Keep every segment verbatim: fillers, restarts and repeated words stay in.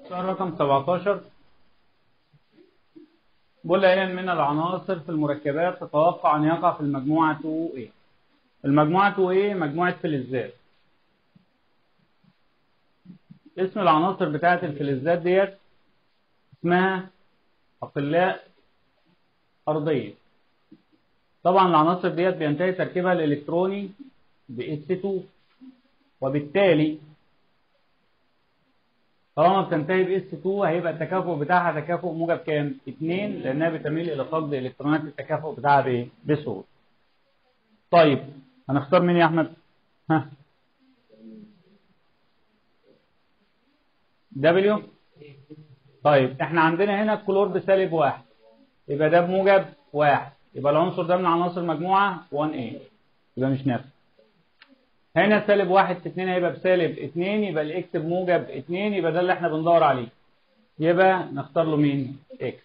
سؤال رقم سبعتاشر بيقول لي أي من العناصر في المركبات تتوقع أن يقع في المجموعة اتنين إيه؟ المجموعة اتنين إيه مجموعة فلزات. اسم العناصر بتاعة الفلزات ديت اسمها أقلاء أرضية. طبعا العناصر ديت بينتهي تركيبها الإلكتروني ب إس اتنين، وبالتالي طالما بتنتهي ب إس اتنين هيبقى التكافؤ بتاعها تكافؤ موجب كام؟ اتنين، لأنها بتميل إلى فقد إلكترونات التكافؤ بتاعها بإيه؟ بسهولة. طيب هنختار مين يا أحمد؟ ها دبليو. طيب احنا عندنا هنا الكلور بسالب واحد، يبقى ده بموجب واحد، يبقى العنصر ده من عناصر مجموعة واحد إيه، يبقى مش نافع. هنا سالب واحد في اتنين هيبقى بسالب اتنين، يبقى الاكس بموجب اتنين، يبقى ده اللي احنا بندور عليه، يبقى نختار له مين؟ اكس.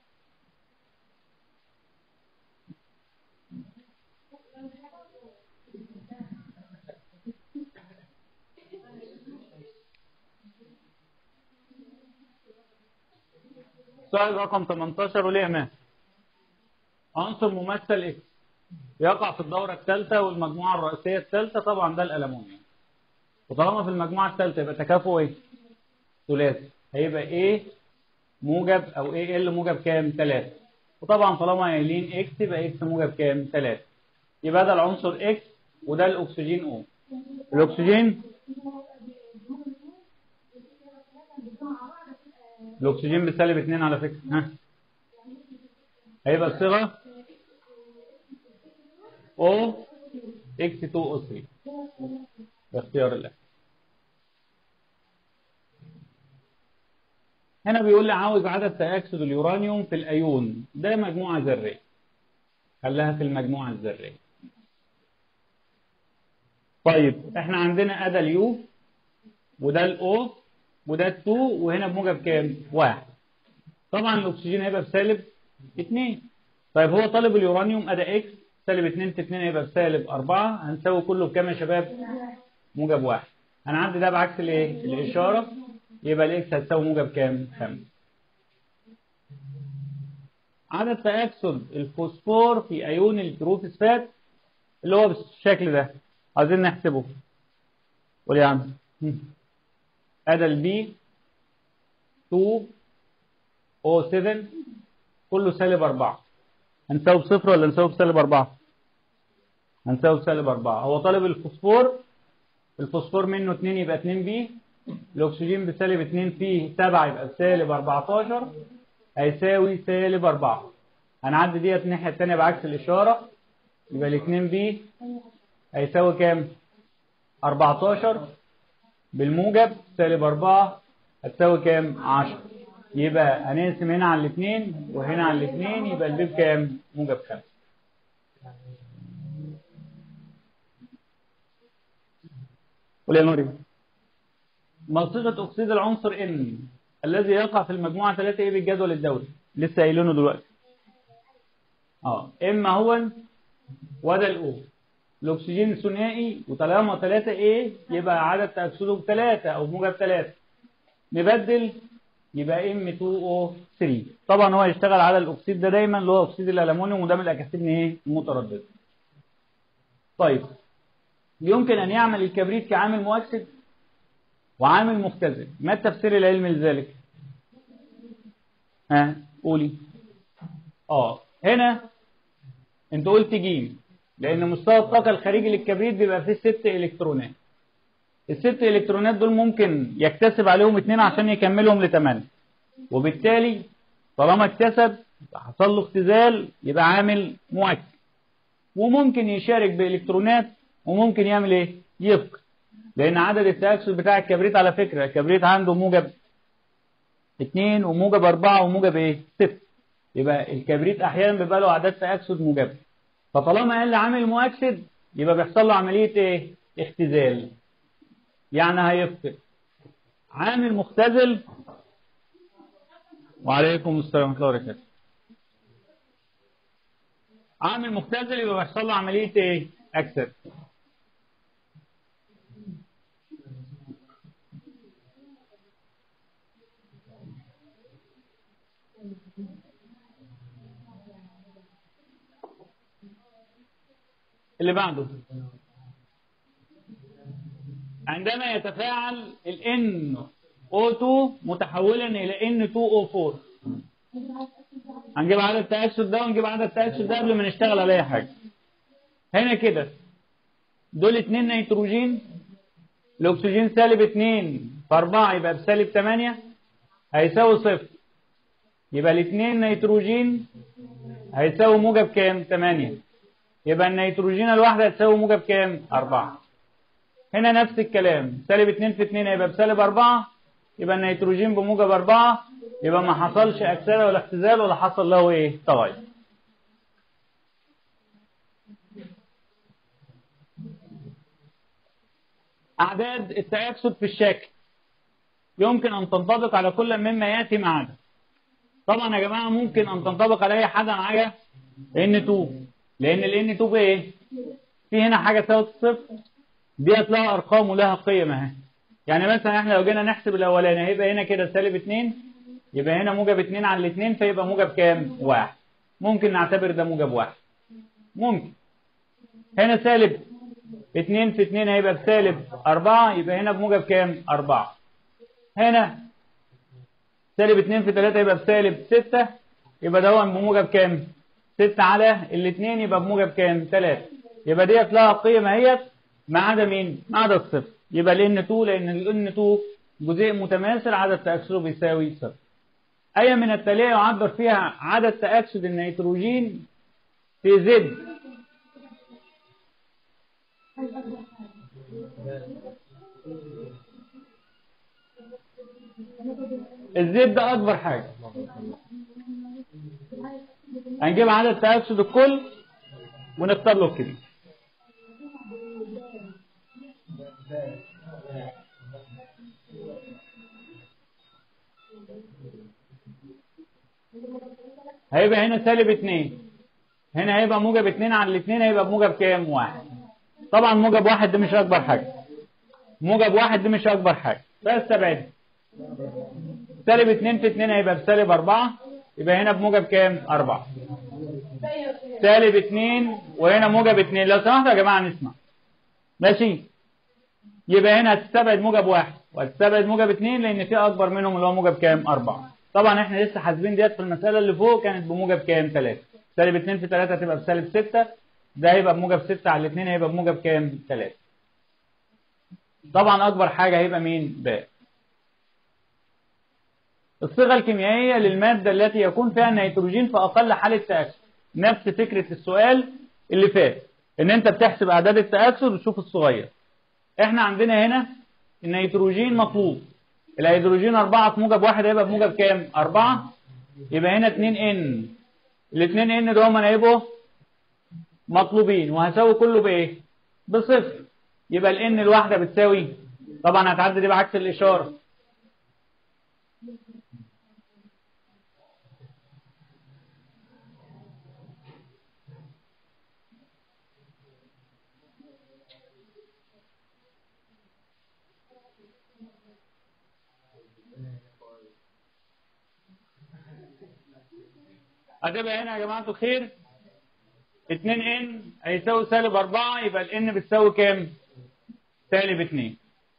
سؤال رقم تمنتاشر وليه ما عنصر ممثل اكس يقع في الدورة الثالثة والمجموعة الرئيسية الثالثة، طبعا ده الألمونيوم. وطالما في المجموعة الثالثة يبقى تكافؤ ايه؟ ثلاثي، هيبقى ايه موجب او ايه ال موجب كام؟ تلاتة. وطبعا طالما قايلين اكس يبقى اكس موجب كام؟ تلاتة. يبقى ده العنصر اكس وده الاكسجين او. الاكسجين الاكسجين بسالب اتنين على فكرة، ها هيبقى الصيغة او اكس اتنين او تلاتة، الاختيار الاخير. هنا بيقول لي عاوز عدد تأكسد اليورانيوم في الأيون، ده مجموعة ذرية، خليها في المجموعة الذرية. طيب احنا عندنا أدا اليو وده الأو وده التو، وهنا بموجب كام؟ واحد. طبعا الأكسجين هيبقى بسالب اتنين. طيب هو طالب اليورانيوم أدا إكس، سالب اتنين في اتنين هيبقى بسالب أربعة، هنساوي كله بكام يا شباب؟ موجب واحد. هنعدي ده بعكس الايه؟ الإشارة، يبقى الإكس هتساوي موجب كام؟ خمسة. عدد تأكسد الفوسفور في أيون البروفوسفات اللي هو بالشكل ده، عايزين نحسبه. قول يا عم. أدا البي اتنين او سبعة كله سالب أربعة، هنساوي بصفر ولا نساوي بسالب أربعة؟ هنساوي بسالب أربعة. هو طالب الفوسفور، الفوسفور منه اتنين يبقى اتنين بي، الأكسجين بسالب اتنين فيه سبعة يبقى بسالب أربعتاشر، هيساوي سالب أربعة. هنعدي ديت الناحية التانية بعكس الإشارة، يبقى ال اتنين بي هيساوي كام؟ أربعتاشر بالموجب سالب أربعة هتساوي كام؟ عشرة. يبقى هنقسم هنا على الاثنين وهنا على الاثنين، يبقى البي بكام؟ موجب خمسة. قول يا نوري. ما صيغة أكسيد العنصر N الذي يقع في المجموعة ثلاثة إيه بالجدول الدوري؟ لسه قايلينه دلوقتي. اه إما هو وده الأو. الأكسجين ثنائي، وطالما ثلاثة إيه يبقى عدد تأكسده بثلاثة أو موجب ثلاثة. نبدل يبقى إم اتنين او تلاتة. طبعا هو هيشتغل على الأكسيد ده دايما اللي هو أكسيد الألمونيوم، وده من الأكاسيد إيه؟ مترددة. طيب يمكن أن يعمل الكبريت كعامل مؤكسد وعامل مختزل، ما التفسير العلمي لذلك؟ ها قولي. اه هنا انت قلت جيم، لان مستوى الطاقه الخارجي للكبريت بيبقى فيه ست الكترونات. الست الكترونات دول ممكن يكتسب عليهم اتنين عشان يكملهم لتمانية، وبالتالي طالما اكتسب حصل له اختزال يبقى عامل مؤكد. وممكن يشارك بالكترونات وممكن يعمل ايه؟ يفقد، لان عدد التأكسد بتاع الكبريت على فكره الكبريت عنده موجب اتنين وموجب أربعة وموجب ايه؟ ستة. يبقى الكبريت احيانا بيبقى له اعداد تأكسد موجبه، فطالما قال لي عامل مؤكسد يبقى بيحصل له عمليه ايه؟ اختزال، يعني هيفقد. عامل مختزل. وعليكم السلام ورحمه الله وبركاته. عامل مختزل يبقى بيحصل له عمليه ايه؟ اكسد. اللي بعده، عندما يتفاعل ال إن أو تو متحولا إلى إن تو أو فور، هنجيب عدد التأكسد ده ونجيب عدد التأكسد ده قبل ما نشتغل على أي حاجة. هنا كده دول اتنين نيتروجين، الأكسجين سالب اتنين في أربعة يبقى بسالب تمانية هيساوي صفر، يبقى الاتنين نيتروجين هيساوي موجب كام؟ تمانية، يبقى النيتروجين الواحدة هتساوي موجب كام؟ أربعة. هنا نفس الكلام، سالب اتنين في اتنين هيبقى بسالب أربعة، يبقى النيتروجين بموجب أربعة، يبقى ما حصلش أكسدة ولا اختزال ولا حصل له إيه؟ تغير. أعداد التأكسد في الشكل يمكن أن تنطبق على كل مما يأتي ما عدا. طبعا يا جماعة ممكن أن تنطبق على أي حاجة ما عدا إن اتنين، لأن ال إن اتنين بإيه؟ في هنا حاجة تساوي صفر، ديت لها أرقام ولها قيم أهي. يعني مثلا إحنا لو جينا نحسب الأولاني هيبقى هنا كده سالب اتنين، يبقى هنا موجب اتنين على الاتنين فيبقى موجب كام؟ واحد. ممكن نعتبر ده موجب واحد. ممكن. هنا سالب اتنين في اتنين هيبقى بسالب أربعة، يبقى هنا بموجب كام؟ أربعة. هنا سالب اتنين في تلاتة يبقى بسالب ستة، يبقى ده بموجب كام؟ ستة على الاتنين يبقى بموجب كام؟ تلاتة. يبقى ديت لها قيمة اهيت ما عدا مين؟ ما عدا الصفر. يبقى ال إن اتنين، لأن ال إن اتنين جزيء متماثل عدد تأكسده بيساوي صفر. أي من التالية يعبر فيها عدد تأكسد النيتروجين في زد؟ الزد ده أكبر حاجة. هنجيب عدد تأكسد الكل ونختار له الكبير. هيبقى هنا سالب اتنين، هنا هيبقى موجب اتنين على الاتنين هيبقى بموجب كام؟ واحد. طبعا موجب واحد دي مش أكبر حاجة، موجب واحد دي مش أكبر حاجة، بس تبعد. سالب اتنين في اتنين هيبقى بسالب أربعة، يبقى هنا بموجب كام؟ أربعة. سالب اتنين وهنا موجب اتنين، لو سمحتوا يا جماعة نسمع. ماشي؟ يبقى هنا هتستبعد موجب واحد وهتستبعد موجب اتنين لأن في أكبر منهم اللي هو موجب كام؟ أربعة. طبعا احنا لسه حاسبين ديت في المسألة اللي فوق كانت بموجب كام؟ تلاتة. سالب اتنين في تلاتة هتبقى بسالب ستة، ده هيبقى بموجب ستة على الاتنين هيبقى بموجب كام؟ تلاتة. طبعا أكبر حاجة هيبقى مين؟ باء. الصيغة الكيميائية للمادة التي يكون فيها النيتروجين في أقل حالة تأكسد. نفس فكرة السؤال اللي فات، إن أنت بتحسب أعداد التأكسد وتشوف الصغير. إحنا عندنا هنا النيتروجين مطلوب، الهيدروجين أربعة في موجب واحد هيبقى بموجب كام؟ أربعة، يبقى هنا اتنين إن، الاتنين إن دول هيبقوا مطلوبين وهساوي كله بإيه؟ بصفر. يبقى الإن الواحدة بتساوي، طبعا هتعدي دي بعكس الإشارة، هتبقى هنا يا جماعة الخير اتنين إن هيساوي سالب أربعة، يبقى الإن بتساوي كام؟ سالب اتنين.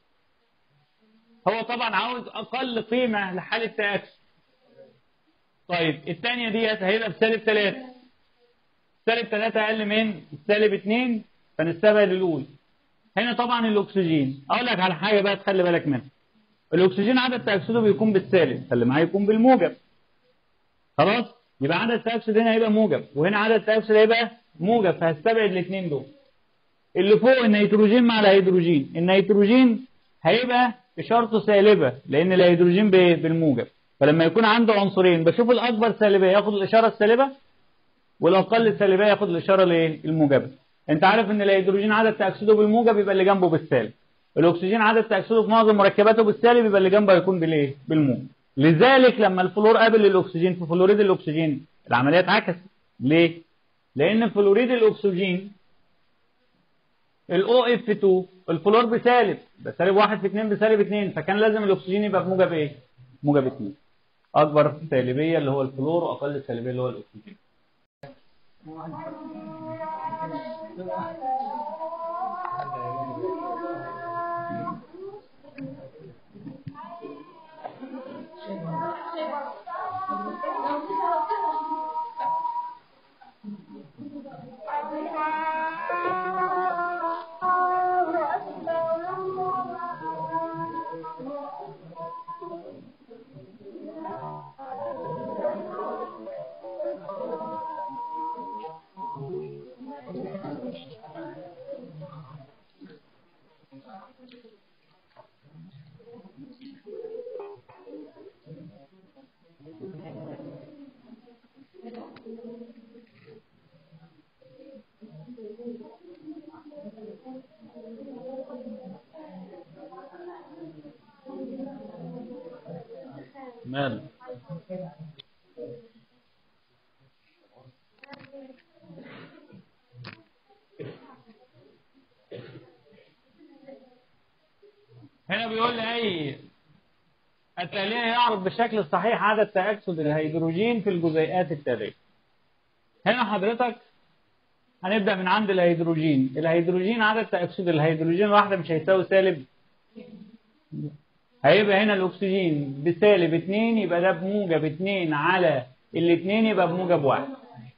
هو طبعا عاوز أقل قيمة لحالة تأكسد. طيب الثانية ديت هيبقى بسالب تلاتة، سالب تلاتة أقل من سالب اتنين فنستبعد الأولى. هنا طبعا الأكسجين، أقول لك على حاجة بقى تخلي بالك منها. الأكسجين عدد تأكسده بيكون بالسالب، فاللي معاه يكون بالموجب. خلاص؟ يبقى عدد التأكسد هنا هيبقى موجب وهنا عدد التأكسد هيبقى موجب، فهستبعد الاثنين دول. اللي فوق النيتروجين مع الهيدروجين، النيتروجين هيبقى اشارته سالبه لان الهيدروجين بالموجب، فلما يكون عنده عنصرين بشوف الاكبر سالبيه ياخد الاشاره السالبه والاقل سالبيه ياخد الاشاره الايه؟ الموجبه. انت عارف ان الهيدروجين عدد تأكسده بالموجب يبقى اللي جنبه بالسالب، الاكسجين عدد تأكسده في معظم مركباته بالسالب يبقى اللي جنبه هيكون بالايه؟ بالموجب. لذلك لما الفلور قابل الاكسجين في فلوريد الاكسجين العمليه اتعكست. ليه؟ لان فلوريد الاكسجين الاو اف اتنين الفلور بسالب، ده سالب واحد في اتنين بسالب اتنين، فكان لازم الاكسجين يبقى بموجب ايه؟ موجب اتنين. اكبر سالبيه اللي هو الفلور واقل سالبيه اللي هو الاكسجين. ماله؟ هنا بيقول لي اي التالية يعرض بشكل صحيح عدد تأكسد الهيدروجين في الجزيئات التالية. هنا حضرتك هنبدأ من عند الهيدروجين. الهيدروجين عدد تأكسد الهيدروجين الواحدة مش هيساوي سالب، هيبقى هنا الأكسجين بسالب اتنين، يبقى ده بموجب اتنين على الاتنين، يبقى بموجب واحد.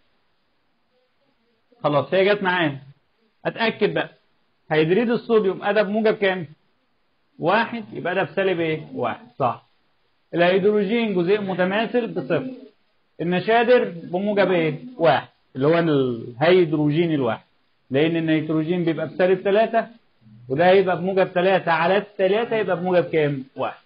خلاص هي جت معانا. أتأكد بقى هيدريد الصوديوم أدا بموجب كام؟ واحد، يبقى ده بسالب ايه؟ واحد. صح. الهيدروجين جزيء متماثل بصفر. النشادر بموجب ايه؟ واحد، اللي هو الهيدروجين الواحد، لأن النيتروجين بيبقى بسالب ثلاثة، وده هيبقى بموجب ثلاثة على ثلاثة، يبقى بموجب كام؟ واحد.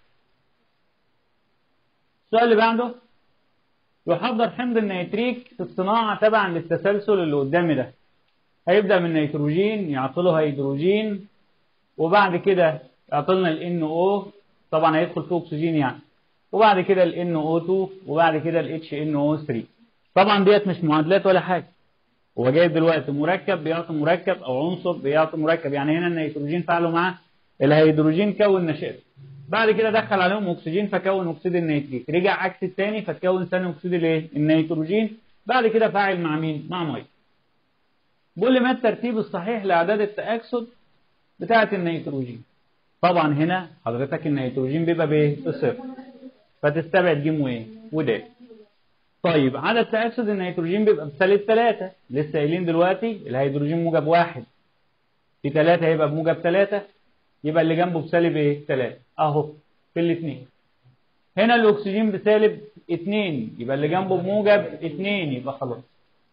السؤال اللي بعده، يحضر حمض النيتريك في الصناعة تبعا للتسلسل اللي قدامي ده. هيبدأ من نيتروجين يعطله هيدروجين، وبعد كده يعطلنا ال إن أو، طبعا هيدخل فيه أكسجين يعني، وبعد كده ال إن أو تو، وبعد كده ال إتش إن أو ثري. طبعا ديت مش معادلات ولا حاجة، هو جايب دلوقتي مركب بيعطي مركب او عنصر بيعطي مركب. يعني هنا النيتروجين فعله مع الهيدروجين كون نشاء، بعد كده دخل عليهم اكسجين فكون اكسيد النيتريك، رجع عكس الثاني فتكون ثاني اكسيد الايه؟ النيتروجين، بعد كده فاعل مع مين؟ مع ميه. بيقول لي ما الترتيب الصحيح لاعداد التاكسد بتاعه النيتروجين؟ طبعا هنا حضرتك النيتروجين بيبقى بايه؟ بصفر، فتستبعد ج وايه؟ ود. طيب عدد تأكسد النيتروجين بيبقى بسالب ثلاثة، لسه قايلين دلوقتي الهيدروجين موجب واحد، في ثلاثة هيبقى بموجب ثلاثة، يبقى اللي جنبه بسالب ايه؟ ثلاثة اهو في الاثنين. هنا الاكسجين بسالب اتنين، يبقى اللي جنبه بموجب اتنين، يبقى خلاص.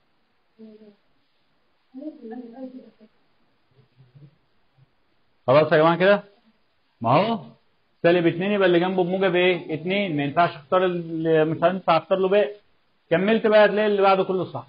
خلاص يا جماعة كده؟ ما هو سالب اتنين يبقى اللي جنبه بموجب ايه؟ اتنين، ما ينفعش اختار ال... مش هينفع اختار له باقي. كملت بقى هتلاقي اللي بعده كله صح.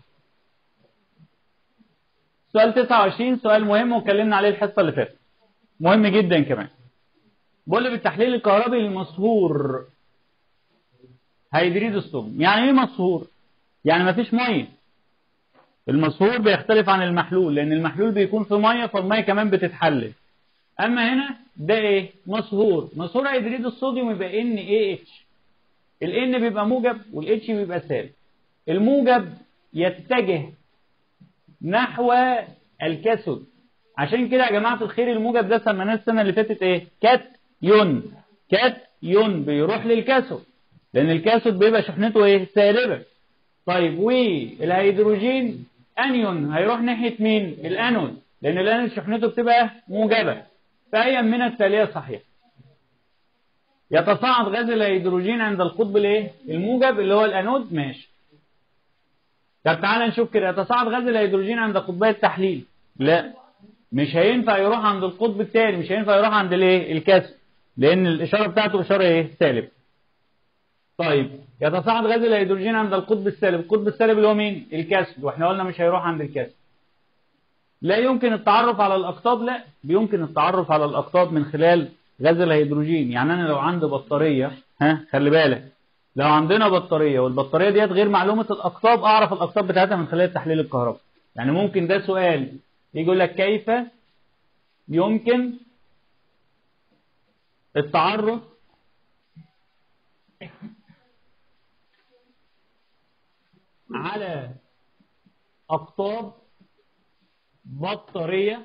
سؤال تسعة وعشرين سؤال مهم واتكلمنا عليه الحصه اللي فاتت، مهم جدا كمان. بيقول لي بالتحليل الكهربي للمصهور هيدريد الصوديوم. يعني ايه مصهور؟ يعني مفيش ميه. المصهور بيختلف عن المحلول، لان المحلول بيكون في ميه فالميه كمان بتتحلل. اما هنا ده ايه؟ مصهور. مصهور هيدريد الصوديوم يبقى ان اي اتش. الان بيبقى موجب والاتش بيبقى سالب. الموجب يتجه نحو الكاثود، عشان كده يا جماعه الخير الموجب ده سميناه السنه اللي فاتت ايه؟ كاتيون. كاتيون بيروح للكاثود، لان الكاثود بيبقى شحنته ايه؟ سالبه. طيب والهيدروجين انيون هيروح ناحيه مين؟ الانود، لان الانود شحنته بتبقى موجبه. فهي من التاليه صحيح. يتصاعد غاز الهيدروجين عند القطب الايه؟ الموجب اللي هو الانود. ماشي. طب تعالى نشوف كده، يتصاعد غاز الهيدروجين عند قطبي التحليل. لا، مش هينفع يروح عند القطب الثاني، مش هينفع يروح عند الايه؟ الكاثود، لان الاشاره بتاعته اشاره ايه؟ سالب. طيب يتصاعد غاز الهيدروجين عند القطب السالب. القطب السالب اللي هو مين؟ الكاثود، واحنا قلنا مش هيروح عند الكاثود. لا يمكن التعرف على الاقطاب، لا بيمكن التعرف على الاقطاب من خلال غاز الهيدروجين. يعني انا لو عندي بطاريه، ها خلي بالك، لو عندنا بطاريه والبطاريه ديت غير معلومه الاقطاب، اعرف الاقطاب بتاعتها من خلال التحليل الكهربي. يعني ممكن ده سؤال يجي يقول لك كيف يمكن التعرف على أقطاب بطارية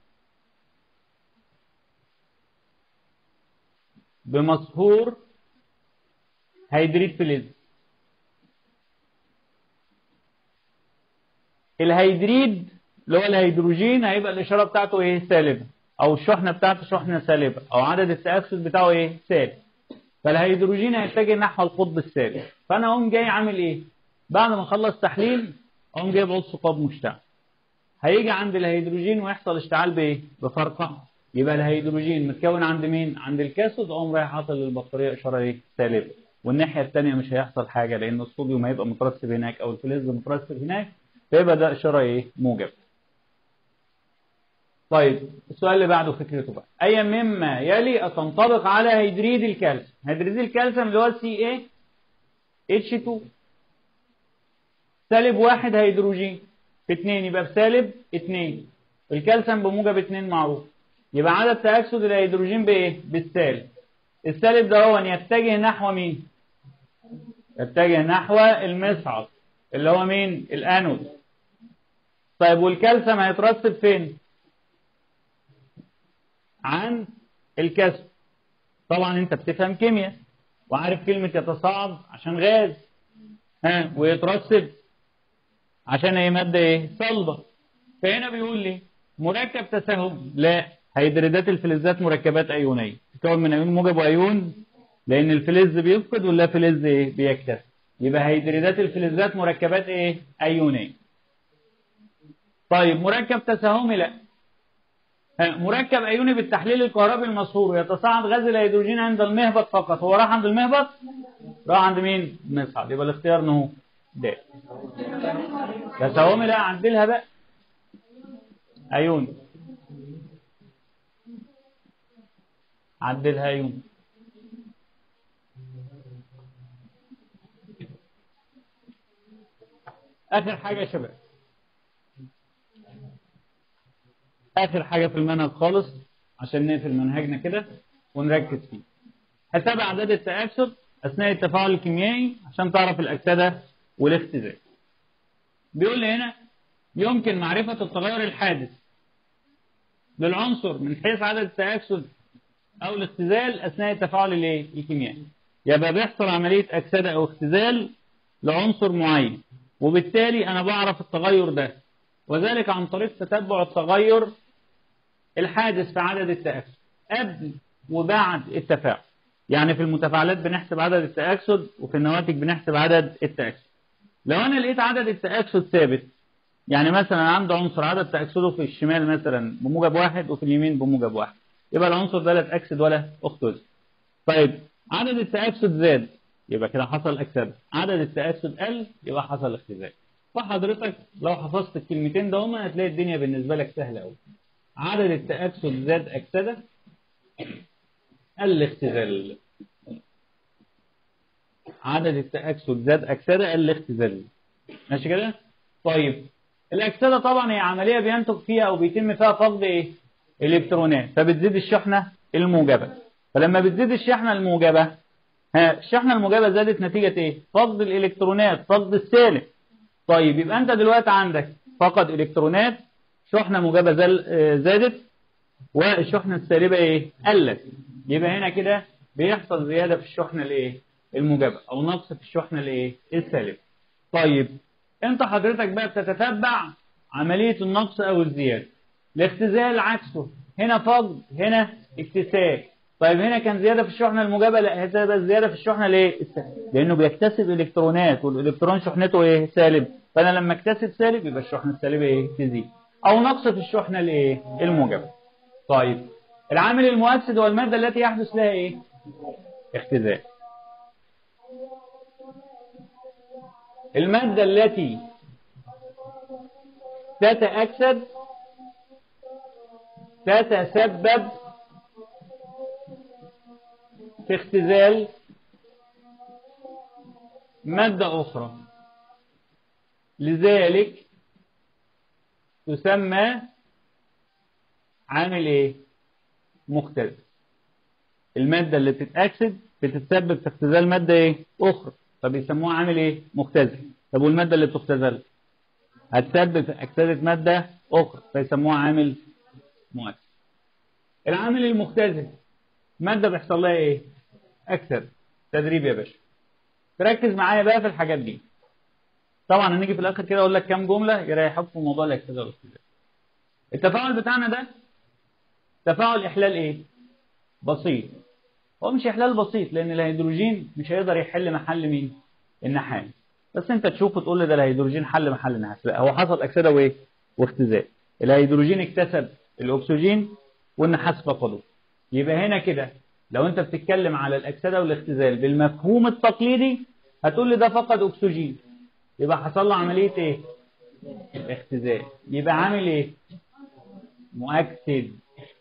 بمصهور هيدريد فلز. الهيدريد اللي هو الهيدروجين هيبقى الإشارة بتاعته إيه؟ سالبة، أو الشحنة بتاعته شحنة سالبة، أو عدد التأكسد بتاعه إيه؟ سالب. فالهيدروجين هيتجه نحو القطب السالب. فأنا أقوم جاي عامل إيه؟ بعد ما أخلص تحليل أقوم جايب عود ثقاب مشتعل. هيجي عند الهيدروجين ويحصل اشتعال بإيه؟ بفرقعة. يبقى الهيدروجين متكون عند مين؟ عند الكاثود. أقوم رايح حاطط للبطارية إشارة إيه؟ سالبة. والناحية الثانية مش هيحصل حاجة لأن الصوديوم هيبقى مترسب هناك أو الفلز مترسب هناك، فيبقى ده إشارة إيه؟ موجب. طيب السؤال اللي بعده فكرته بقى، أي مما يلي تنطبق على هيدريد الكالسيوم؟ هيدريد الكالسيوم اللي هو سي ايه اتش اتنين سالب واحد هيدروجين في اتنين يبقى بسالب اتنين. الكالسيوم بموجب اتنين معروف، يبقى عدد تأكسد الهيدروجين بايه؟ بالسالب. السالب ده هو يتجه نحو مين؟ يتجه نحو المصعد اللي هو مين؟ الانود. طيب والكالسيوم هيترسب فين؟ عن الكاثود. طبعا انت بتفهم كيمياء وعارف كلمة يتصاعد عشان غاز، ها، ويترسب عشان هي مادة ايه؟ صلبة. فهنا بيقول لي مركب تساهم، لا، هيدريدات الفلزات مركبات ايونية تتكون من ايون موجب وايون، لان الفلز بيفقد ولا فلز ايه؟ بيكتسب. يبقى هيدريدات الفلزات مركبات ايه؟ ايونية. طيب مركب تساهمي، لا، مركب ايوني بالتحليل الكهربي المصهور يتصاعد غاز الهيدروجين عند المهبط فقط. هو راح عند المهبط؟ راح عند مين؟ المصعد. يبقى الاختيار نهو د. تساهمي، لا، عدلها بقى ايوني، عدلها ايوني. اخر حاجه يا شباب، اخر حاجه في المنهج خالص عشان نقفل منهجنا كده ونركز فيه، حساب اعداد التأكسد اثناء التفاعل الكيميائي عشان تعرف الاكسده والاختزال. بيقول لي هنا يمكن معرفه التغير الحادث للعنصر من حيث عدد التأكسد او الاختزال اثناء التفاعل الايه؟ الكيميائي. يبقى بيحصل عمليه اكسده او اختزال لعنصر معين، وبالتالي انا بعرف التغير ده، وذلك عن طريق تتبع التغير الحادث في عدد التأكسد قبل وبعد التفاعل. يعني في المتفاعلات بنحسب عدد التأكسد، وفي النواتج بنحسب عدد التأكسد. لو انا لقيت عدد التأكسد ثابت، يعني مثلا عندي عنصر عدد تأكسده في الشمال مثلا بموجب واحد وفي اليمين بموجب واحد، يبقى العنصر ده لا اتأكسد ولا اختزل. طيب عدد التأكسد زاد، يبقى كده حصل أكسدة. عدد التأكسد قل، يبقى حصل اختزال. فحضرتك لو حفظت الكلمتين ده هما هتلاقي الدنيا بالنسبة لك سهلة أوي. عدد التأكسد زاد أكسدة، قل اختزال. عدد التأكسد زاد أكسدة، قل اختزال. ماشي كده؟ طيب الأكسدة طبعا هي عملية بينتج فيها أو بيتم فيها فقد إيه؟ إلكترونات، فبتزيد الشحنة الموجبة. فلما بتزيد الشحنة الموجبة، ها، الشحنة الموجبة زادت نتيجة إيه؟ فقد الإلكترونات، فقد السالب. طيب يبقى أنت دلوقتي عندك فقد إلكترونات، شحنة موجبة زادت، والشحنة السالبة إيه؟ قلت. يبقى هنا كده بيحصل زيادة في الشحنة الإيه؟ الموجبة، أو نقص في الشحنة الإيه؟ السالبة. طيب أنت حضرتك بقى بتتتبع عملية النقص أو الزيادة. الاختزال عكسه، هنا فقد هنا اكتساب. طيب هنا كان زيادة في الشحنة الموجبة، لا، هتبقى زيادة في الشحنة ليه؟ لأنه بيكتسب إلكترونات، والإلكترون شحنته إيه؟ سالب. فأنا لما اكتسب سالب يبقى الشحنة السالبة إيه؟ تزيد. أو نقص في الشحنة الإيه؟ الموجبة. طيب العامل المؤكسد هو المادة التي يحدث لها إيه؟ اختزال. المادة التي تتأكسد تتسبب في اختزال مادة أخرى، لذلك تسمى عامل إيه؟ مختزل. المادة اللي بتتأكسد بتتسبب في اختزال مادة إيه؟ أخرى، فبيسموها عامل إيه؟ مختزل. طب والمادة اللي بتختزل هتثبت أكسدة مادة أخرى فيسموها عامل مؤكسد. العامل المختزل مادة بيحصل لها إيه؟ أكسد. تدريب يا باشا. تركز معايا بقى في الحاجات دي. طبعا هنيجي في الآخر كده أقول لك كام جملة يريحوك في موضوع الأكسدة والاختزال. التفاعل بتاعنا ده تفاعل إحلال إيه؟ بسيط. هو مش إحلال بسيط لأن الهيدروجين مش هيقدر يحل محل مين؟ النحاس. بس أنت تشوف وتقول لي ده الهيدروجين حل محل النحاس. لا، هو حصل أكسدة وإيه؟ واختزال. الهيدروجين اكتسب الأكسجين والنحاس فقده. يبقى هنا كده لو أنت بتتكلم على الأكسدة والاختزال بالمفهوم التقليدي هتقول لي ده فقد أكسجين. يبقى حصل له عملية إيه؟ اختزال. يبقى عامل إيه؟ مؤكسد.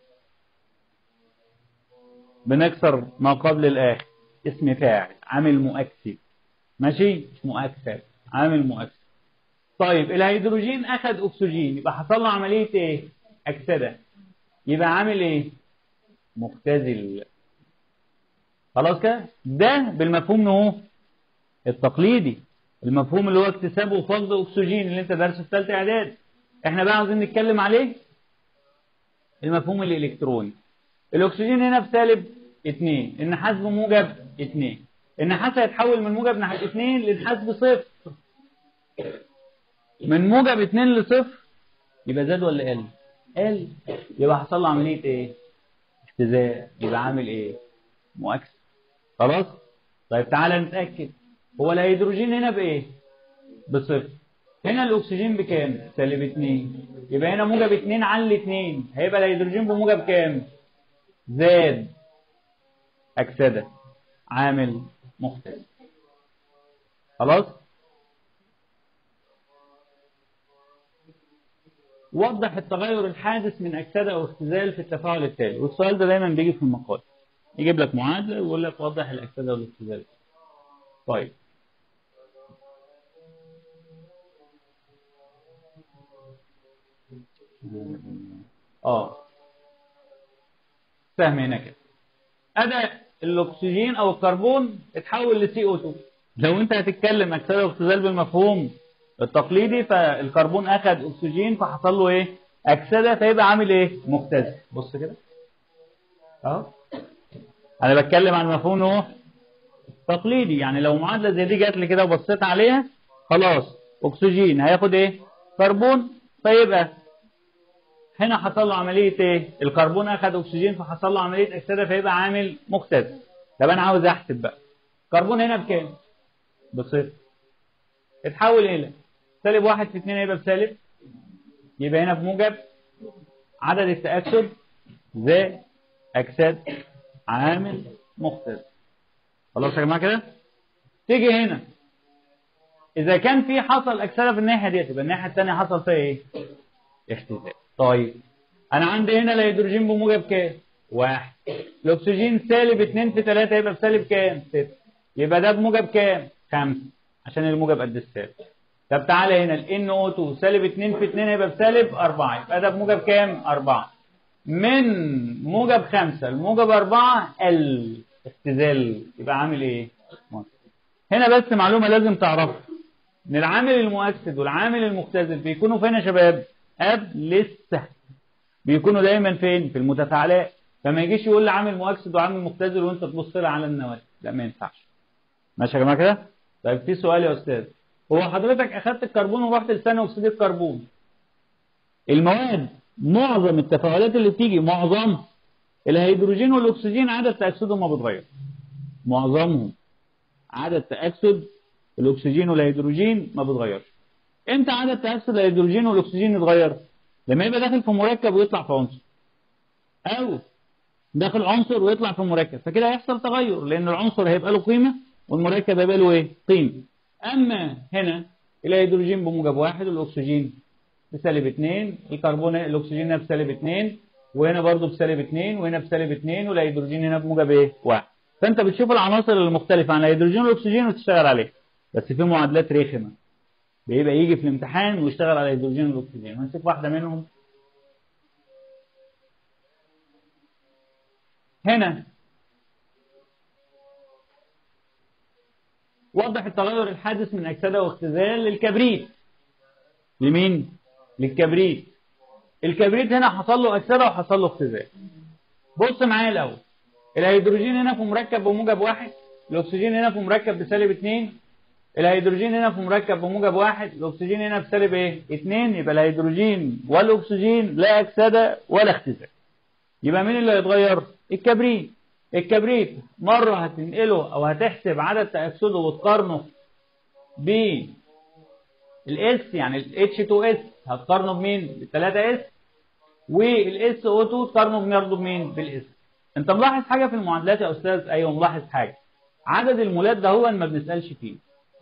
بنكسر ما قبل الآخر. اسم فاعل عامل مؤكسد. ماشي؟ مش مؤكسد. عامل مؤكسد. طيب الهيدروجين أخذ أكسجين يبقى حصل له عملية إيه؟ أكسدة. يبقى عامل إيه؟ مختزل. خلاص كده؟ ده بالمفهوم هو التقليدي. المفهوم اللي هو اكتساب وفقد أكسجين اللي أنت دارسه في ثالثة إعداد. إحنا بقى عاوزين نتكلم عليه المفهوم الإلكتروني. الأكسجين هنا بسالب اتنين، النحاس بموجب اتنين. النحاس هيتحول من موجب ناحية اتنين لنحاس بصفر. من موجب اتنين لصفر يبقى زاد ولا قل؟ قل. يبقى حصل له عملية ايه؟ اختزال. يبقى عامل ايه؟ مؤكسد. خلاص؟ طيب تعالى نتأكد. هو الهيدروجين هنا بايه؟ بصفر. هنا الأكسجين بكام؟ سالب اتنين. يبقى هنا موجب اتنين على اتنين هيبقى الهيدروجين بموجب كام؟ زاد. أكسدة. عامل مختزل. خلاص؟ وضح التغير الحادث من أكسدة أو اختزال في التفاعل التالي. والسؤال ده دايما بيجي في المقال. يجيب لك معادلة ويقول لك وضح الأكسدة والاختزال. طيب. اه سهم هنا كده. أدى الأكسجين أو الكربون اتحول لسي او اتنين. لو أنت هتتكلم أكسدة واختزال بالمفهوم التقليدي فالكربون أخذ أكسجين فحصل له إيه؟ أكسدة فيبقى عامل إيه؟ مختزل. بص كده. أهو. أنا بتكلم عن مفهوم هو تقليدي. يعني لو معادلة زي دي جات لي كده وبصيت عليها خلاص أكسجين هياخد إيه؟ كربون فيبقى هنا حصل له عملية إيه؟ الكربون أخذ أكسجين فحصل له عملية أكسدة فيبقى عامل مختزل. طب أنا عاوز أحسب بقى. كربون هنا بكام؟ بصفر. اتحول إلى سالب واحد في اتنين هيبقى بسالب. يبقى هنا بموجب. عدد التأكسد زائد أكسدة عامل مختزل. خلاص يا جماعة كده؟ تيجي هنا إذا كان في حصل أكسدة في الناحية ديت يبقى الناحية الثانية حصل فيها إيه؟ اختزال. طيب أنا عندي هنا الهيدروجين بموجب كام؟ واحد. الأكسجين سالب اتنين في تلاتة يبقى بسالب كام؟ ستة. يبقى ده بموجب كام؟ خمسة عشان الموجب قد السالب. طب تعالى هنا ال إن أو اتنين سالب اتنين في اتنين يبقى بسالب أربعة يبقى ده بموجب كام؟ أربعة. من موجب خمسة لموجب أربعة ال اختزال يبقى عامل إيه؟ هنا بس معلومة لازم تعرفها ان العامل المؤكسد والعامل المختزل بيكونوا فين يا شباب؟ قبل السهم. بيكونوا دايما فين؟ في المتفاعلات. فما يجيش يقول لي عامل مؤكسد وعامل مختزل وانت تبص لي على النواه. لا ما ينفعش. ماشي يا جماعه كده؟ طيب في سؤال يا استاذ. هو حضرتك اخدت الكربون ورحت لثاني اكسيد الكربون. المواد معظم التفاعلات اللي بتيجي معظمها الهيدروجين والاكسجين عدد تاكسدهم ما بيتغير. معظمهم عدد تاكسد الاكسجين والهيدروجين ما بيتغيرش. امتى عدد تاكسد الهيدروجين والاكسجين يتغير؟ لما يبقى داخل في مركب ويطلع في عنصر، او داخل عنصر ويطلع في مركب، فكده هيحصل تغير لان العنصر هيبقى له قيمه والمركب هيبقى له ايه؟ قيمه. اما هنا الهيدروجين بموجب واحد والاكسجين بسالب اتنين، الكربون الاكسجين هنا بسالب اتنين وهنا برضه بسالب اتنين وهنا بسالب اتنين والهيدروجين هنا بموجب ايه؟ واحد. فانت بتشوف العناصر المختلفه عن الهيدروجين والاكسجين وتشتغل عليها. بس في معادلات رخمه بيبقى يجي في الامتحان ويشتغل على الهيدروجين والاكسجين. هنشوف واحده منهم. هنا وضح التغير الحادث من اكسده واختزال للكبريت. لمين؟ للكبريت. الكبريت هنا حصل له اكسده وحصل له اختزال. بص معايا الاول، الهيدروجين هنا في مركب بموجب واحد، الاكسجين هنا في مركب بسالب اتنين، الهيدروجين هنا في مركب بموجب واحد، الاكسجين هنا بسالب ايه؟ اتنين. يبقى الهيدروجين والاكسجين لا اكسده ولا اختزال. يبقى مين اللي هيتغير؟ الكبريت. الكبريت مره هتنقله او هتحسب عدد تاكسده وتقارنه بالاس، يعني ال اتش تو اس هتقارنه بمين؟ بال تلاتة اس، والاس او اتنين تقارنه برضه بمين؟ بالاس. انت ملاحظ حاجه في المعادلات يا استاذ؟ ايوه ملاحظ حاجه، عدد المولات ده هو ما بنسالش فيه.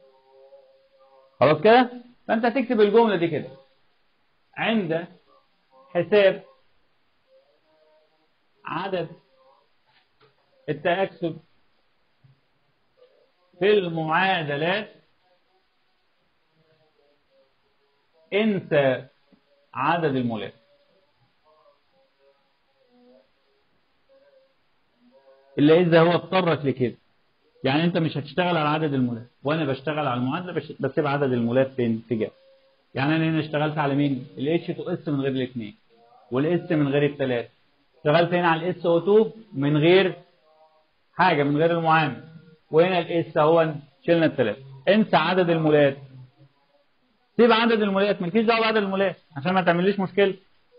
خلاص كده؟ فانت هتكتب الجمله دي كده: عند حساب عدد التأكسد في المعادلات انسى عدد المولات. اللي إذا هو اضطرك لكده، يعني انت مش هتشتغل على عدد المولات وانا بشتغل على المعادله، بسيب عدد المولات فين؟ في جنب. يعني انا هنا اشتغلت على مين؟ ال اتش تو اس من غير الاثنين، والاس من غير الثلاثه. اشتغلت هنا على الاس او اتنين من غير حاجه، من غير المعامل، وهنا الاس اهو شلنا الثلاثه. انسى عدد المولات، سيب عدد المولات، مالكيش دعوه بعدد المولات عشان ما تعمليش مشكله.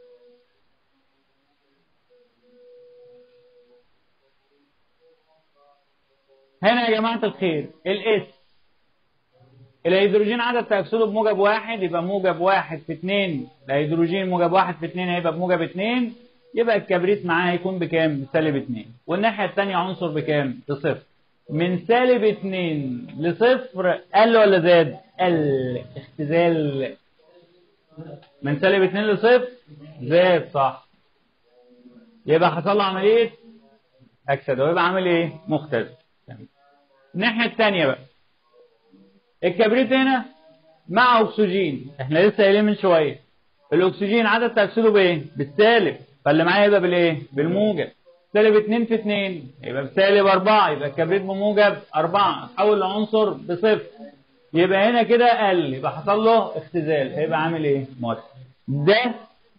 هنا يا جماعه الخير الاس، الهيدروجين عدد تأكسده بموجب واحد، يبقى موجب واحد في اتنين، الهيدروجين موجب واحد في اتنين هيبقى بموجب اتنين، يبقى الكبريت معاه هيكون بكام؟ بسالب اتنين. والناحية التانية عنصر بكام؟ بصفر. من سالب اتنين لصفر قل ولا زاد؟ قل. اختزال. من سالب اتنين لصفر زاد، صح. يبقى حصل له عملية أكسده ويبقى عامل ايه؟ مختزل. الناحية التانية بقى، الكبريت هنا مع اكسجين، احنا لسه قايلين من شويه الاكسجين عدد تاكسده بايه؟ بالسالب، فاللي معايا يبقى بالايه؟ بالموجب. سالب اتنين في اتنين يبقى بسالب اربعة، يبقى الكبريت بموجب اربعة، تحول لعنصر بصفر، يبقى هنا كده قل، يبقى حصل له اختزال، هيبقى عامل ايه؟ مؤثر. ده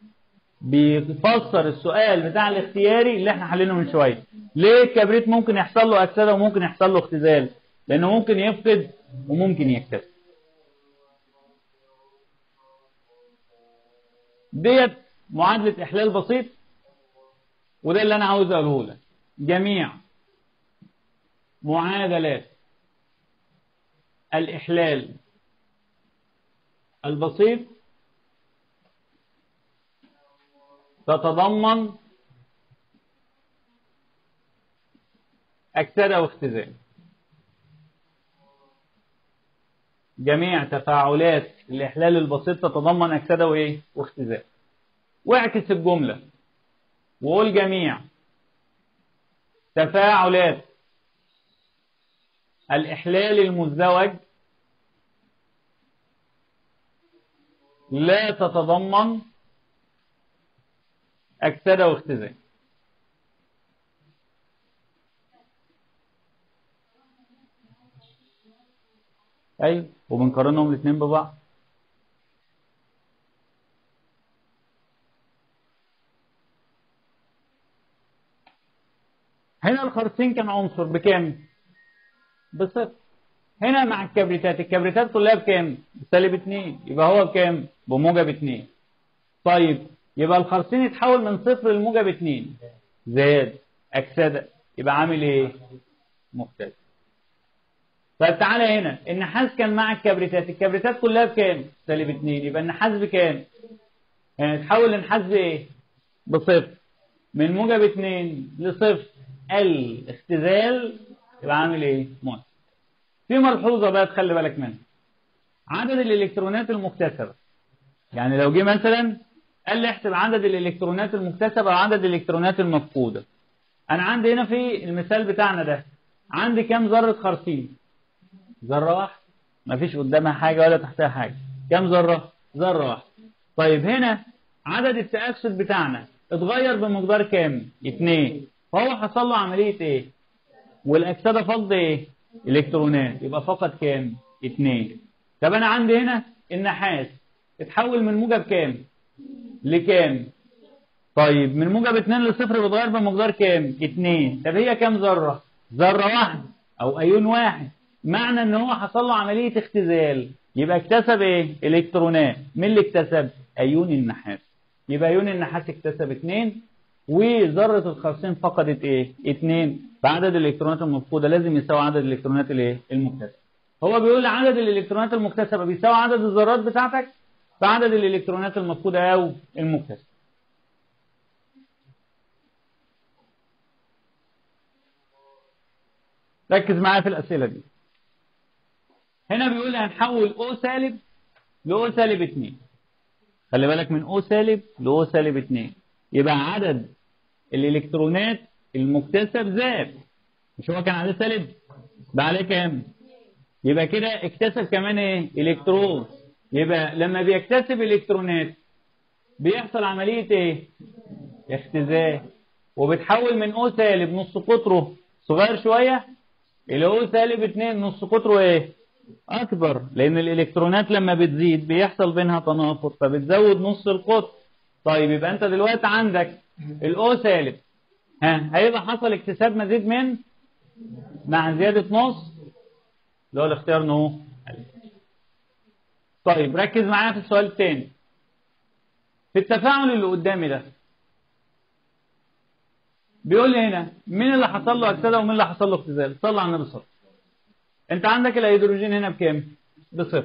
بيفسر السؤال بتاع الاختياري اللي احنا حلينه من شويه. ليه الكبريت ممكن يحصل له اكسده وممكن يحصل له اختزال؟ لانه ممكن يفقد وممكن يكتسب. ديت معادلة إحلال بسيط، وده اللي أنا عاوز أقوله لك. جميع معادلات الإحلال البسيط تتضمن أكسدة واختزال. جميع تفاعلات الإحلال البسيط تتضمن أكسدة وإيه؟ واختزال. واعكس الجملة وقول جميع تفاعلات الإحلال المزدوج لا تتضمن أكسدة واختزال. أيوة، وبنقارنهم الاثنين ببعض. هنا الخرسين كان عنصر بكام؟ بصفر. هنا مع الكبريتات، الكبريتات كلها بكام؟ بسالب اتنين، يبقى هو بكام؟ بموجب اتنين. طيب يبقى الخرسين يتحول من صفر لموجب اتنين، زاد أكسدة، يبقى عامل ايه؟ مختلف. طيب تعالى هنا النحاس كان مع الكبريتات، الكبريتات كلها بكام؟ سالب اتنين، يبقى النحاس بكام؟ يعني يتحول لنحاس بايه؟ بصفر. من موجب اتنين لصفر الاختزال، يبقى عامل ايه؟ مؤثر. في ملحوظه بقى تخلي بالك منها، عدد الالكترونات المكتسبه. يعني لو جه مثلا قال لي احسب عدد الالكترونات المكتسبه وعدد الالكترونات المفقوده. انا عندي هنا في المثال بتاعنا ده عندي كام ذره خرسين؟ ذره واحده، مفيش قدامها حاجه ولا تحتها حاجه. كام ذره؟ ذره واحده. طيب هنا عدد التأكسد بتاعنا اتغير بمقدار كام؟ اتنين، فهو حصل له عمليه ايه؟ والاكسده فض ايه؟ الكترونات، يبقى فقط كام؟ اتنين. طب انا عندي هنا النحاس اتحول من موجب كام لكام؟ طيب من موجب اتنين لصفر بيتغير بمقدار كام؟ اتنين. طب هي كام ذرة؟ ذرة واحدة او ايون واحد، معنى ان هو حصل له عملية اختزال، يبقى اكتسب ايه؟ الكترونات. مين اللي اكتسب؟ ايون النحاس. يبقى ايون النحاس اكتسب اتنين، وذرة الخرسين فقدت ايه؟ اتنين. فعدد الالكترونات المفقودة لازم يساوي عدد الالكترونات الايه؟ المكتسبة. هو بيقول لي عدد الالكترونات المكتسبة بيساوي عدد الذرات بتاعتك فعدد الالكترونات المفقودة او المكتسبة. ركز معايا في الأسئلة دي. هنا بيقول لي هنحول O سالب ل O سالب اتنين. خلي بالك من O سالب ل O سالب اتنين، يبقى عدد الإلكترونات المكتسب زاد. مش هو كان عليه سالب؟ بقى عليه كام؟ يبقى كده اكتسب كمان ايه؟ إلكترون. يبقى لما بيكتسب إلكترونات بيحصل عملية ايه؟ اختزال، وبتحول من O سالب نص قطره صغير شوية اللي هو سالب اتنين نص قطره ايه؟ اكبر، لان الالكترونات لما بتزيد بيحصل بينها تنافر فبتزود نص القطر. طيب يبقى انت دلوقتي عندك الاو سالب، ها هيبقى حصل اكتساب مزيد من مع زياده نص اللي هو الاختيار نو. طيب ركز معايا في السؤال الثاني. في التفاعل اللي قدامي ده بيقول لي هنا مين اللي حصل له اكسده ومين اللي حصل له اختزال؟ صلى على النبي صلى. انت عندك الهيدروجين هنا بكام؟ بصفر.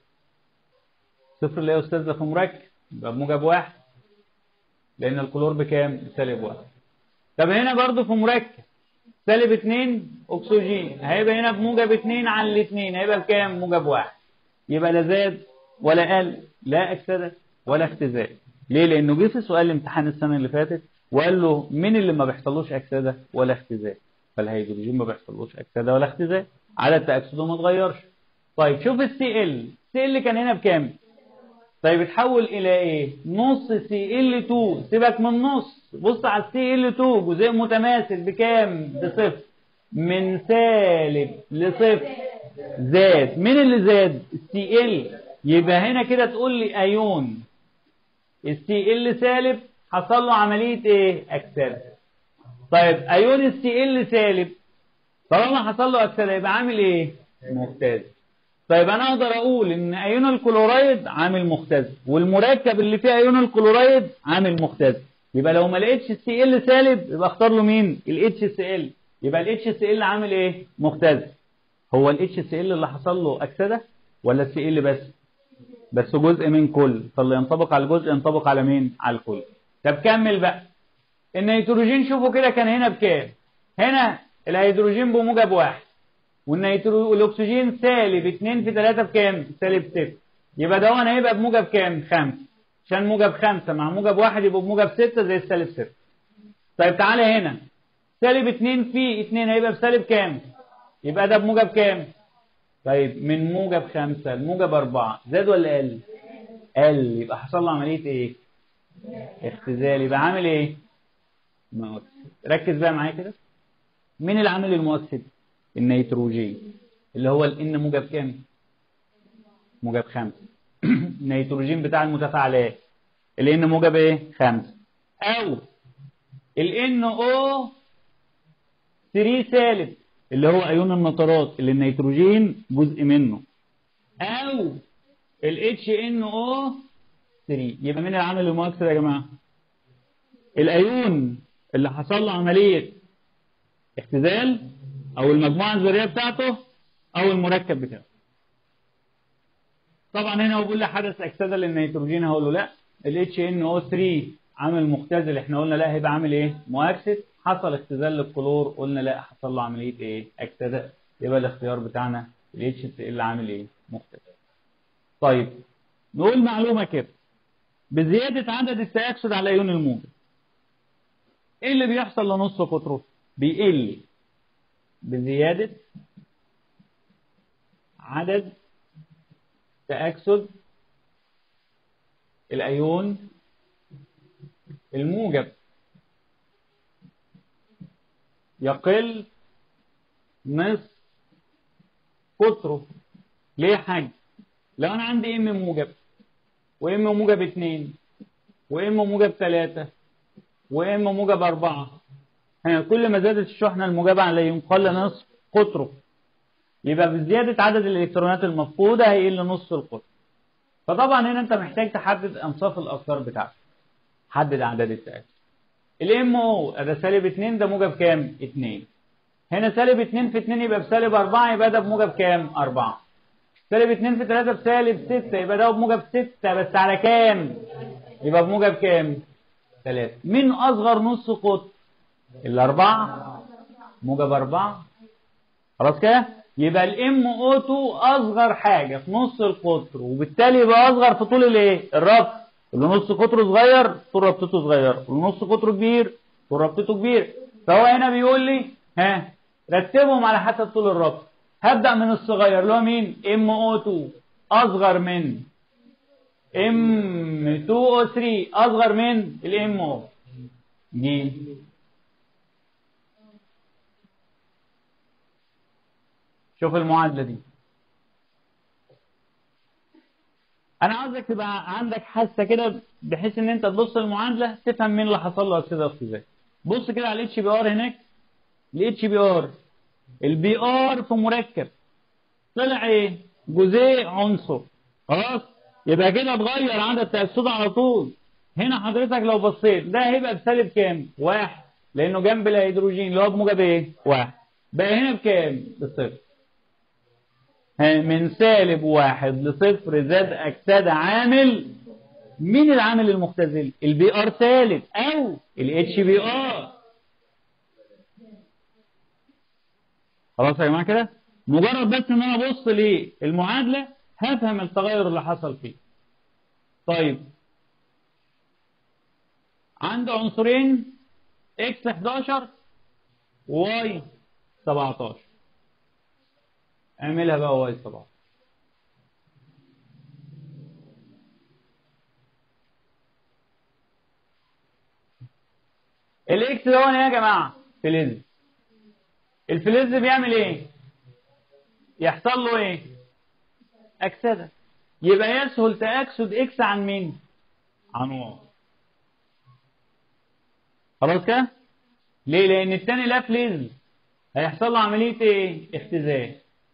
صفر اللي هي استاذ ده في مركب يبقى بموجب واحد، لان الكلور بكام؟ سالب واحد. طب هنا برضو في مركب سالب اتنين اكسجين، هيبقى هنا بموجب اتنين على الاتنين، هيبقى بكام؟ موجب واحد. يبقى لا زاد ولا قل، لا اكسده ولا اختزال. ليه؟ لانه جه في سؤال الامتحان السنه اللي فاتت وقال له مين اللي ما بيحصلوش اكسده ولا اختزال؟ فالهيدروجين ما بيحصلوش اكسده ولا اختزال، عدد تاكسده ما اتغيرش. طيب شوف السي ال، السي ال كان هنا بكام؟ طيب اتحول الى ايه؟ نص سي ال اتنين. سيبك من نص، بص على السي ال اتنين جزيء متماثل بكام؟ بصفر. من سالب لصفر زاد. مين اللي زاد؟ السي ال. يبقى هنا كده تقول لي ايون السي ال سالب حصل له عمليه ايه؟ اكسده. طيب ايون السي ال سالب طالما حصل له اكسده يبقى عامل ايه؟ مختزل. طيب انا اقدر اقول ان ايون الكلورايد عامل مختزل، والمركب اللي فيه ايون الكلورايد عامل مختزل. يبقى لو ما لقيتش السي ال سالب يبقى اختار له مين؟ الاتش سي ال. يبقى الاتش سي ال عامل ايه؟ مختزل. هو الاتش سي ال اللي حصل له اكسده ولا السي ال بس؟ بس جزء من كل، فاللي ينطبق على الجزء ينطبق على مين؟ على الكل. طب كمل بقى. النيتروجين شوفوا كده كان هنا بكام؟ هنا الهيدروجين بموجب واحد، والنيترو والاكسجين سالب اتنين في تلاتة بكام؟ سالب ستة. يبقى ده هنا هيبقى بموجب كام؟ خمسة. عشان موجب خمسة مع موجب واحد يبقى بموجب ستة زي السالب ستة. طيب تعالى هنا سالب اتنين في اتنين هيبقى بسالب كام؟ يبقى ده بموجب كام؟ طيب من موجب خمسة لموجب أربعة زاد ولا قل؟ قل. يبقى حصل له عملية ايه؟ اختزال. يبقى عامل ايه؟ مؤكسد. ركز بقى معايا كده. مين العامل المؤكسد؟ النيتروجين اللي هو الان موجب كام؟ موجب خمسة. النيتروجين بتاع المتفاعلات الان موجب ايه؟ خمسة. او الان او تلاتة سالب اللي هو ايون النترات اللي النيتروجين جزء منه، او الاتش ان او تلاتة. يبقى مين العامل المؤكسد يا جماعه؟ الايون اللي حصل له عمليه اختزال، او المجموعه الذريه بتاعته، او المركب بتاعه. طبعا هنا هو بيقول لي حدث اكسده للنيتروجين، هقول له لا. الاتش ان او تلاتة عامل مختزل، احنا قلنا لا هيبقى عامل ايه؟ مؤكسد. حصل اختزال للكلور، قلنا لا حصل له عمليه ايه؟ اكسده. يبقى الاختيار بتاعنا الاتش سي ال عامل ايه؟ مختزل. طيب نقول معلومه كده. بزياده عدد التاكسد على ايون الموجب ايه اللي بيحصل لنص قطره؟ بيقل بزياده عدد تأكسد الأيون الموجب، يقل نصف قطره. ليه يا حاج؟ لو انا عندي ام موجب وام موجب اتنين وام موجب تلاتة وام موجب اربعة، كل ما زادت الشحنة الموجبة عليهم قل نصف قطره، يبقى بزيادة عدد الالكترونات المفقودة هيقل نص القطر. فطبعا هنا انت محتاج تحدد انصاف الاقطار بتاعتك. حدد عدد التآكل. الام او ده سالب اتنين، ده موجب كام؟ اتنين. هنا سالب اتنين في اتنين يبقى بسالب اربعة، يبقى ده بموجب كام؟ اربعة. سالب اتنين في تلاتة بسالب ستة، يبقى ده بموجب ستة، بس على كام؟ يبقى بموجب كام؟ تلاتة. مين اصغر نص قطر؟ الاربعة، موجب اربعة. خلاص كده؟ يبقى الام او اتنين اصغر حاجة في نص القطر، وبالتالي يبقى اصغر في طول الايه؟ الربط. اللي نص قطره صغير طول ربطته صغير، واللي نص قطره كبير طول ربطته كبير. فهو هنا بيقول لي ها رتبهم على حسب طول الربط. هبدأ من الصغير اللي هو مين؟ ام او اتنين اصغر من ام اتنين او تلاتة اصغر من الام او دي. شوف المعادلة دي. انا عاوزك تبقى عندك حاسه كده بحيث ان انت تبص المعادله تفهم مين اللي حصل له كده ازاي. بص كده على الاتش بي ار هناك. الاتش بي ار البي ار في مركب طلع ايه؟ جزيء عنصر. خلاص؟ يبقى كده اتغير عدد تأكسده على طول. هنا حضرتك لو بصيت ده هيبقى بسالب كام؟ واحد، لانه جنب الهيدروجين اللي هو بموجب ايه؟ واحد. بقى هنا بكام؟ بصفر. من سالب واحد لصفر زاد أكسدة عامل. مين العامل المختزل؟ البي ار سالب أو الاتش بي ار. خلاص يا جماعة كده؟ مجرد بس إن أنا أبص للمعادلة هفهم التغير اللي حصل فيه. طيب عندي عنصرين اكس حداشر وواي سبعتاشر. اعملها بقى واي سبعتاشر. الاكس ده هو ايه يا جماعه؟ فلز. الفلز بيعمل ايه؟ يحصل له ايه؟ اكسده. يبقى يسهل تاكسد اكس عن مين؟ عن واي. خلاص كده؟ ليه؟ لان الثاني لا فلز، هيحصل له عمليه ايه؟ اختزال.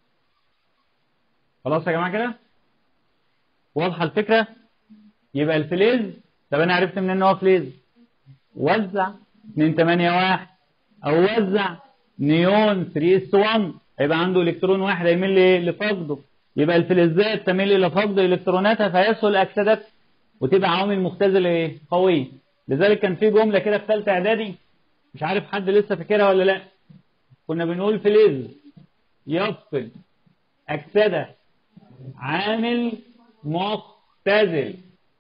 خلاص يا جماعه كده؟ واضحه الفكره؟ يبقى الفلز، طب انا عرفت منين ان هو فلز؟ وزع اتنين تمانية واحد او وزع نيون تلاتة اس واحد، هيبقى عنده الكترون واحد هيميل لايه؟ لفقده. يبقى الفلزات تميل الى فقد الكتروناتها فيسهل اكسدتها وتبقى عوامل مختزله ايه؟ قويه. لذلك كان في جمله كده في ثالثه اعدادي، مش عارف حد لسه فاكرها ولا لا. كنا بنقول فلز يفقد اكسده عامل مختزل،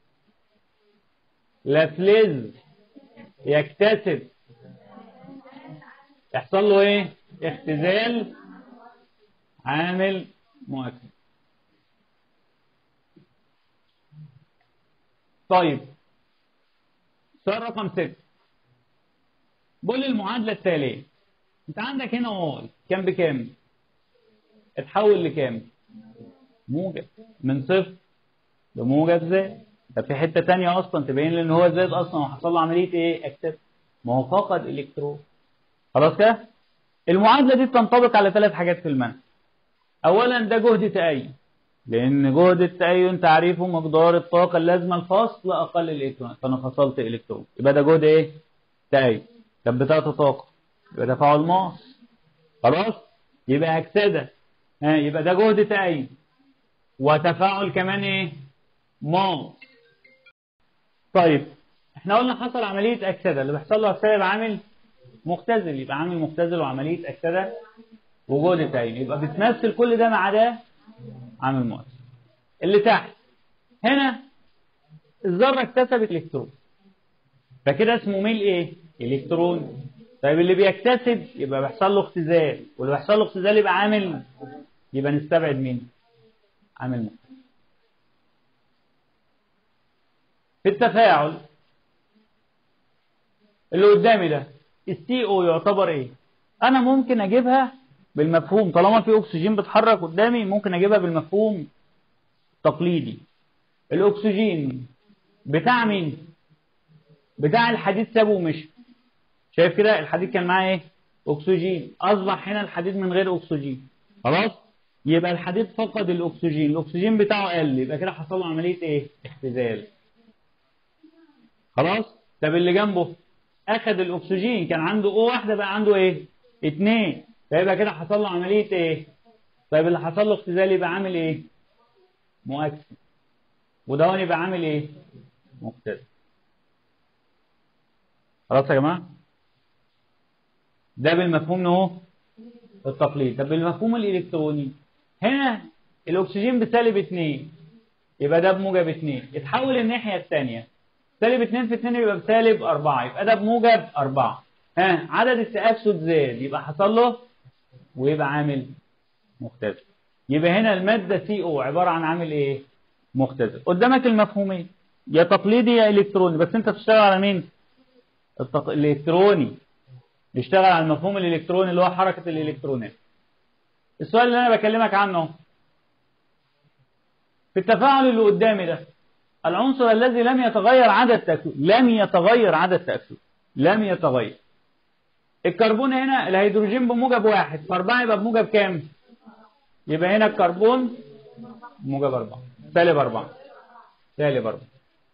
لا فلز يكتسب يحصل له ايه؟ اختزال عامل مؤكد. طيب سؤال رقم ستة بقول لي المعادلة التالية. انت عندك هنا واي كام بكام؟ اتحول لكام؟ موجب. من صفر لموجب زائد. ده في حتة تانية اصلا تبين لي ان هو زائد اصلا وحصل له عملية ايه؟ اكتساب. ما هو فقد الكترون. خلاص كده؟ المعادلة دي بتنطبق على ثلاث حاجات في المنهج. اولا ده جهد تأين، لان جهد التأين تعريفه مقدار الطاقة اللازمة لفصل اقل الالكترون، فانا فصلت الكترون يبقى ده جهد ايه؟ تأين. طب بتاعته طاقة يبقى تفاعل ماس. خلاص؟ يبقى اكسده. ها يبقى ده جهد تأين وتفاعل كمان ايه؟ ماس. طيب احنا قلنا حصل عملية اكسده، اللي بيحصل له اكسده عامل مختزل، يبقى عامل مختزل وعملية اكسده وجهد تأين، يبقى بتمثل كل ده ما عدا عامل مؤثر. اللي تحت هنا الذرة اكتسبت الكترون، فكده اسمه ميل ايه؟ الكترون. طيب اللي بيكتسب يبقى بيحصل له اختزال، واللي بيحصل له اختزال يبقى عامل، يبقى نستبعد مين؟ عامل مؤثر. في التفاعل اللي قدامي ده السي او يعتبر ايه؟ انا ممكن اجيبها بالمفهوم، طالما في اكسجين بيتحرك قدامي ممكن اجيبها بالمفهوم التقليدي. الاكسجين بتاع مين؟ بتاع الحديد سابه ومشي. شايف كده الحديد كان معاه ايه؟ اكسجين، اصبح هنا الحديد من غير اكسجين. خلاص؟ يبقى الحديد فقد الاكسجين، الاكسجين بتاعه قل، يبقى كده حصل له عمليه ايه؟ اختزال. خلاص؟ طب اللي جنبه اخد الاكسجين، كان عنده او واحده بقى عنده ايه؟ اتنين، فيبقى كده حصل له عمليه ايه؟ طيب اللي حصل له اختزال يبقى عامل ايه؟ مؤكسد. ودون يبقى عامل ايه؟ مختزل. خلاص يا جماعه؟ ده بالمفهوم اهو التقليدي. طب بالمفهوم الالكتروني، هنا الاكسجين بسالب اتنين، يبقى ده بموجب اتنين، يتحول الناحيه الثانيه، سالب اتنين في اتنين يبقى بسالب اربعة، يبقى ده بموجب اربعة. ها عدد التأكسد زاد، يبقى حصل له ويبقى عامل مختزل. يبقى هنا المادة سي او عبارة عن عامل ايه؟ مختزل. قدامك المفهومين، يا تقليدي يا الكتروني، بس انت بتشتغل على مين؟ التق... الالكتروني. نشتغل على المفهوم الالكتروني اللي هو حركة الالكترونات. السؤال اللي انا بكلمك عنه في التفاعل اللي قدامي ده، العنصر الذي لم يتغير عدد تأكسده، لم يتغير عدد تأكسده، لم يتغير. الكربون هنا الهيدروجين بموجب واحد، فأربعة يبقى بموجب كام؟ يبقى هنا الكربون بموجب أربعة، سالب أربعة، سالب أربعة.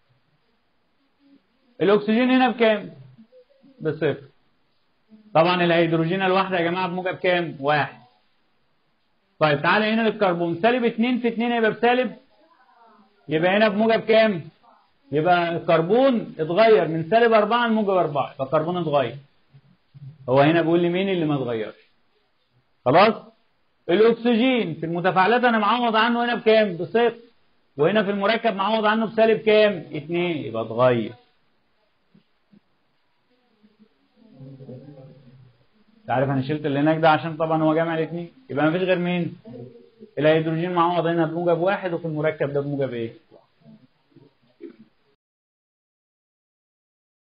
الأكسجين هنا بكام؟ بصفر. طبعا الهيدروجين الواحدة يا جماعة بموجب كام؟ واحد. طيب تعالى هنا للكربون، سالب اتنين في اتنين يبقى بسالب، يبقى هنا بموجب كام؟ يبقى الكربون اتغير من سالب أربعة لموجب أربعة، يبقى الكربون اتغير. هو هنا بيقول لي مين اللي ما اتغيرش. خلاص؟ الأكسجين في المتفاعلات أنا معوض عنه هنا بكام؟ بصفر. وهنا في المركب معوض عنه بسالب كام؟ اتنين، يبقى اتغير. انت عارف انا شلت اللي هناك ده عشان طبعا هو جامع الاثنين، يبقى مفيش غير مين؟ الهيدروجين معوض هنا بموجب واحد، وفي المركب ده بموجب ايه؟